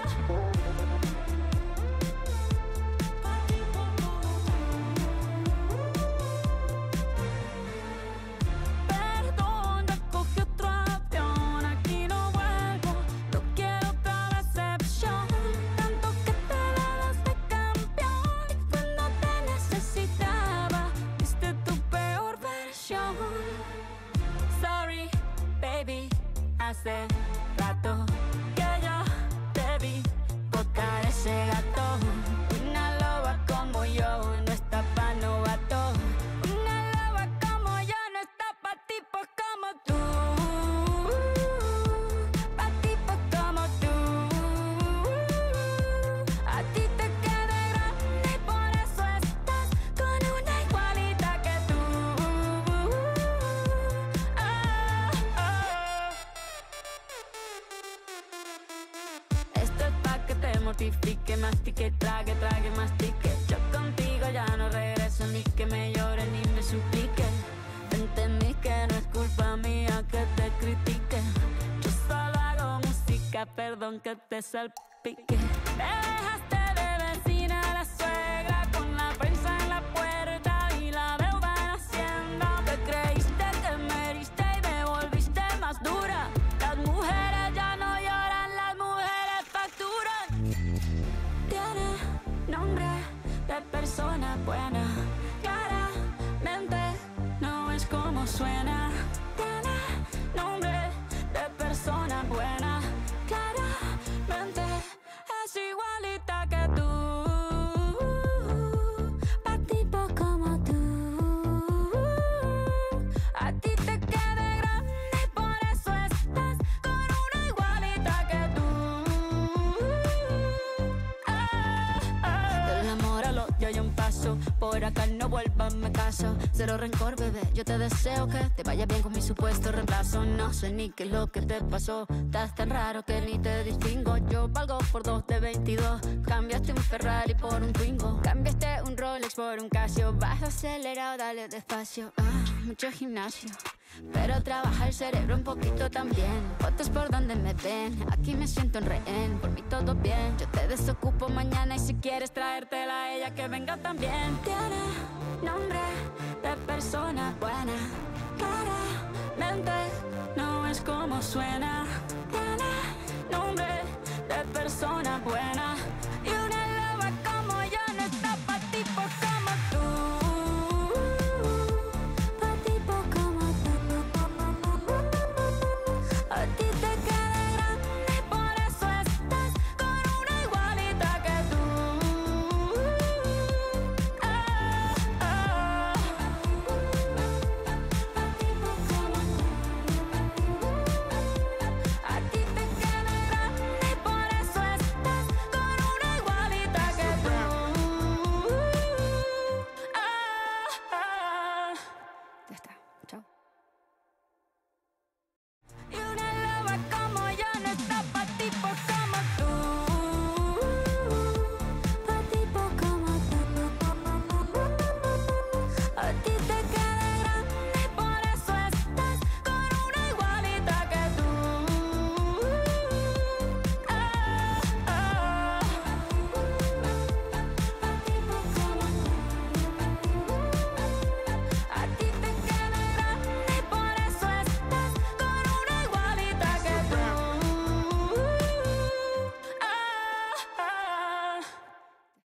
Perdón, ya cogí otro avión, aquí no vuelvo, no quiero otra decepción. Tanto que te dabas de campeón y cuando te necesitaba, viste tu peor versión. Sorry, baby, hace rato que yo te vi tocar ese gato. Una loba como yo no está pa' novato. Una loba como yo no está pa' tipos como tú. Pa' tipos como tú. A ti te queda grande y por eso estás con una igualita que tú. Esto es pa' que te mortifique, mastique, trague, trague, mastique. Yo contigo ya no regreso, ni que me llore ni me suplique. Entendí que no es culpa mía que te critique. Yo solo hago música, perdón que te salpique. Me dejaste de vecina a la suegra, con la prensa en la puerta y la deuda en Hacienda. Te creíste que me heriste y me volviste más dura. Las mujeres ya no lloran, las mujeres facturan. Tiene nombre de persona buena, claramente no es como suena. Tiene nombre de persona buena, claramente es igualita que tú. Pa' tipo como tú. A ti te queda grande y por eso estás con una igualita que tú. Del amor al odio hay un paso, por acá no vuelvas, me caso. Cero rencor, bebé, yo te deseo que te vaya bien con mi supuesto reemplazo. No sé ni qué es lo que te pasó, estás tan raro que ni te distingo. Yo valgo por 2 de 22, cambiaste un Ferrari por un Twingo. Cambiaste un Rolex por un Casio, vas acelerado, dale despacio. Mucho gimnasio, pero trabaja el cerebro un poquito también. Fotos por donde me ven, aquí me siento en rehén. Por mí todo bien, yo te desocupo mañana y si quieres traértela a ella que venga también. Tiene nombre de persona buena, claramente no es como suena.